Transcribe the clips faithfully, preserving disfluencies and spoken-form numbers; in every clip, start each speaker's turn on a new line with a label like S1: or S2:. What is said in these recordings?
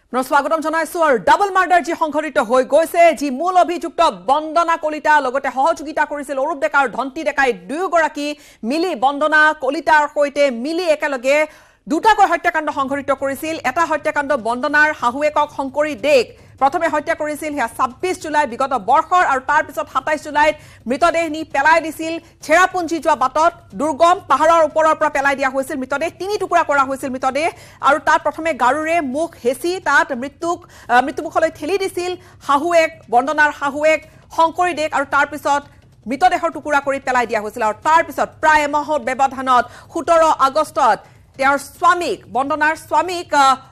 S1: স্বাগতম জনাইছো আৰু ডাবল মাৰ্ডাৰ যি সংঘটিত হৈ গৈছে যি মূল অভিযুক্ত বন্দনা কলিতা লগতে সহযোগিতা কৰিছিল অৰূপ ডেকা আৰু ধন্তি ডেকাই দুয়োগৰাকী মিলি বন্দনা কলিতাৰ সৈতে মিলি একেলগে দুটাকৈ হত্যাকাণ্ড সংঘটিত কৰিছিল এটা হত্যাকাণ্ড বন্দনাৰ হাহুৱেকক শংকৰী দেক প্ৰথমে হত্যা কৰিছিল হে ছাব্বিছ জুলাই বিগত বৰ্ষৰ আৰু তাৰ পিছত সাতাইছ জুলাইত মৃতদেহ নি পেলাই দিছিল চেৰাপুঞ্জি যোৱা বাটত দুৰ্গম পাহাৰৰ ওপৰৰ পৰা পেলাই দিয়া হৈছিল মৃতদেহ তিনি টুকুৰা কৰা হৈছিল মৃতদেহ আৰু তাত প্ৰথমে গাৰুৰে মুখ হেচি তাত মৃত্যুক মৃত্যুমুখলৈ ঠেলি দিছিল হাহুৱেক বন্দনাৰ হাহুৱেক শংকৰী দেক আৰু তাৰ পিছত মৃতদেহৰ টুকুৰা কৰি পেলাই দিয়া হৈছিল আৰু তাৰ পিছত প্ৰায় এমাহৰ ব্যৱধানত সোতৰ আগষ্টত তেওঁৰ স্বামীক বন্দনাৰ স্বামীক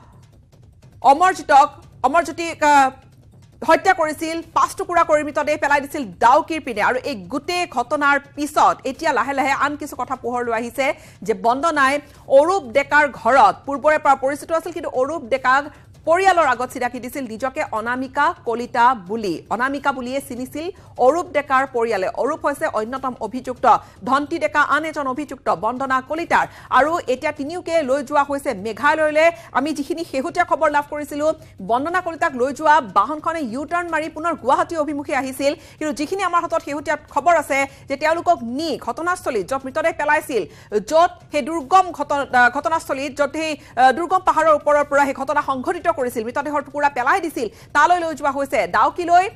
S1: অমৰজিতক অমৰজ্যোতিক হত্যা কৰিছিল পাঁচ টুকুৰা কৰি মৃতদেহ পেলাই দিছিল ডাউকিৰ পিনে আৰু এই গোটেই ঘটনাৰ পিছত এতিয়া লাহে লাহে আন কিছু কথা পোহৰলৈ আহিছে যে বন্দনাই অৰূপ ডেকাৰ ঘৰত পূৰ্বৰে পৰা পৰিচিত আছিল কিন্তু অৰূপ ডেকাক পৰিয়ালৰ আগত চিনাকি দিছিল নিজকে অনামিকা কলিতা বুলি অনামিকা বুলিয়ে চিনিছিল অৰূপ ডেকাৰ পৰিয়ালে অৰূপ হৈছে অন্যতম অভিযুক্ত ধন্তি ডেকা আন এজন অভিযুক্ত বন্দনা কলিতাৰ আৰু এতিয়া তিনিওকে লৈ যোৱা হৈছে মেঘালয়লৈ আমি যিখিনি শেহতীয়া খবৰ লাভ কৰিছিলো বন্দনা কলিতাক লৈ যোৱা বাহনখনে ইউ টাৰ্ণ মাৰি পুনৰ গুৱাহাটী অভিমুখী আহিছিল কিন্তু যিখিনি আমাৰ হাতত শেহতীয়া খবৰ আছে যে তেওঁলোকক নি ঘটনাস্থলীত য'ত মৃতদেহ পেলাইছিল য'ত সেই দুৰ্গম ঘটনাস্থলীত য'ত সেই দুৰ্গম পাহাৰৰ ওপৰৰ পৰা সেই ঘটনা সংঘটিত কৰিছিল মৃতদেহৰ টুকুৰা পেলাই দিছিল তালৈ লৈ যোৱা হৈছে ডাউকিলৈ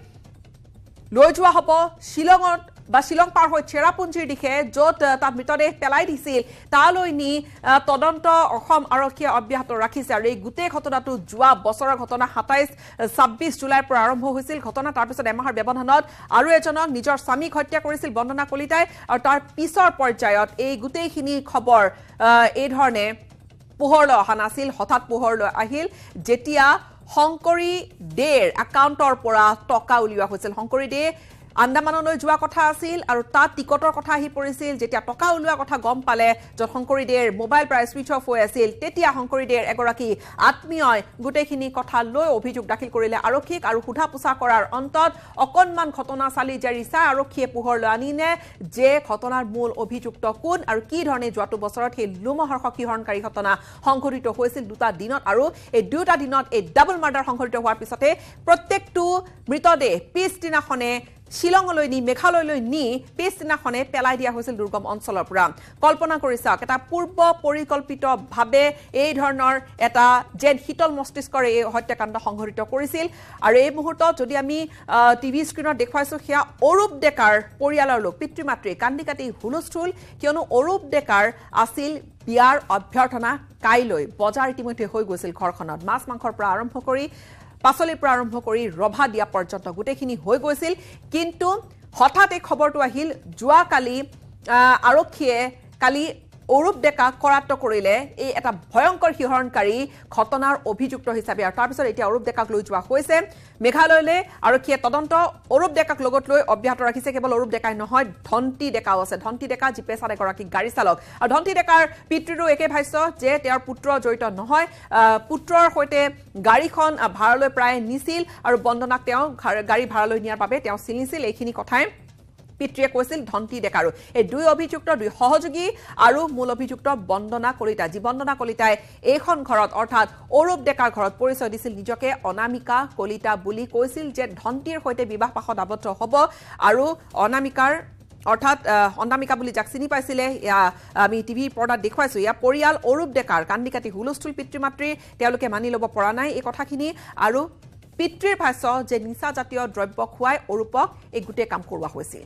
S1: লৈ যোৱা হ'ব শিলঙত বা শিলং পাৰ হৈ চেৰাপুঞ্জিৰ দিশে য'ত তাত মৃতদেহ পেলাই দিছিল তালৈ নি তদন্ত অসম আৰক্ষীয়ে অব্যাহত ৰাখিছে আৰু এই গোটেই ঘটনাটো যোৱা বছৰৰ ঘটনা সাতাইছ ছাব্বিছ জুলাইৰ পৰা আৰম্ভ হৈছিল ঘটনা তাৰপিছত এমাহৰ ব্যৱধানত আৰু এজনক নিজৰ স্বামীক হত্যা কৰিছিল বন্দনা কলিতাই আৰু তাৰ পিছৰ পৰ্যায়ত এই গোটেইখিনি খবৰ এই ধৰণে পোহৰলৈ অহা নাছিল হঠাৎ পোহৰলৈ আহিল যেতিয়া শংকৰী দেৰ একাউণ্টৰ পৰা টকা উলিওৱা হৈছিল শংকৰী দে আন্দামানলৈ যোৱা কথা আছিল আৰু তাত টিকটৰ কথা আহি পৰিছিল যেতিয়া টকা উলিওৱা কথা গম পালে য'ত শংকৰী দেৰ মোবাইল প্ৰায় ছুইচ অফ হৈ আছিল তেতিয়া শংকৰী দেৰ এগৰাকী আত্মীয়ই গোটেইখিনি কথা লৈ অভিযোগ দাখিল কৰিলে আৰক্ষীক আৰু সোধা পোছা কৰাৰ অন্তত অকণমান ঘটনা চালি জাৰি চাই আৰক্ষীয়ে পোহৰলৈ আনিলে যে ঘটনাৰ মূল অভিযুক্ত কোন আৰু কি ধৰণে যোৱাটো বছৰত সেই লোমহৰ্ষক শিহৰণকাৰী ঘটনা সংঘটিত হৈছিল দুটা দিনত আৰু এই দুটা দিনত এই ডাবল মাৰ্ডাৰ সংঘটিত হোৱাৰ পিছতে প্ৰত্যেকটো মৃতদেহ পিছদিনাখনে শিলঙলৈ নি মেঘালয়লৈ নি পিছদিনাখনে পেলাই দিয়া হৈছিল দুৰ্গম অঞ্চলৰ পৰা কল্পনা কৰি চাওক এটা পূৰ্ব পৰিকল্পিতভাৱে এই ধৰণৰ এটা যেন শীতল মস্তিষ্কৰে এই হত্যাকাণ্ড সংঘটিত কৰিছিল আৰু এই মুহূৰ্তত যদি আমি টিভি স্ক্ৰীণত দেখুৱাইছোঁ সেয়া অৰূপ ডেকাৰ পৰিয়ালৰ লোক পিতৃ মাতৃ কান্দি কাটি হুলস্থুল কিয়নো অৰূপ ডেকাৰ আছিল বিয়াৰ অভ্যৰ্থনা কাইলৈ বজাৰ ইতিমধ্যে হৈ গৈছিল ঘৰখনত মাছ মাংসৰ পৰা আৰম্ভ কৰি পাচলিৰ পৰা আৰম্ভ কৰি ৰভা দিয়া পৰ্যন্ত গোটেইখিনি হৈ গৈছিল কিন্তু হঠাৎ এই খবৰটো আহিল যোৱাকালি আৰক্ষীয়ে কালি অৰূপ ডেকাক কৰায়ত্ব কৰিলে এই এটা ভয়ংকৰ শিহৰণকাৰী ঘটনাৰ অভিযুক্ত হিচাপে আৰু তাৰপিছত এতিয়া অৰূপ ডেকাক লৈ যোৱা হৈছে মেঘালয়লৈ আৰক্ষীয়ে তদন্ত অৰূপ ডেকাক লগত লৈ অব্যাহত ৰাখিছে কেৱল অৰূপ ডেকাই নহয় ধন্তি ডেকাও আছে ধন্তি ডেকা যি পেছাত এগৰাকী গাড়ী চালক আৰু ধন্তি ডেকাৰ পিতৃৰো একে ভাষ্য যে তেওঁৰ পুত্ৰ জড়িত নহয় পুত্ৰৰ সৈতে গাড়ীখন ভাড়ালৈ প্ৰায় নিছিল আৰু বন্দনাক তেওঁ গাড়ী ভাড়ালৈ নিয়াৰ বাবে তেওঁ চিনিছিল এইখিনি কথাই পিতৃয়ে কৈছিল ধন্তি ডেকাৰো এই দুই অভিযুক্ত দুই সহযোগী আৰু মূল অভিযুক্ত বন্দনা কলিতা যি বন্দনা কলিতাই এইখন ঘৰত অৰ্থাৎ অৰূপ ডেকাৰ ঘৰত পৰিচয় দিছিল নিজকে অনামিকা কলিতা বুলি কৈছিল যে ধন্তিৰ সৈতে বিবাহ পাশত আবদ্ধ হ'ব আৰু অনামিকাৰ অৰ্থাৎ অনামিকা বুলি যাক চিনি পাইছিলে আমি টিভি পৰ্দাত দেখুৱাইছোঁ ইয়াৰ পৰিয়াল অৰূপ ডেকাৰ কান্দি কাটি হুলস্থুল পিতৃ মাতৃ তেওঁলোকে মানি ল'ব পৰা নাই এই কথাখিনি আৰু পিতৃৰ ভাষ্য যে নিচাজাতীয় দ্ৰব্য খুৱাই অৰূপক এই গোটেই কাম কৰোৱা হৈছিল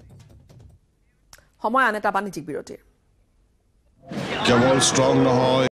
S1: সময় আন এটা বাণিজ্যিক বিৰতিৰ
S2: কেৱল ষ্ট্ৰং নহয়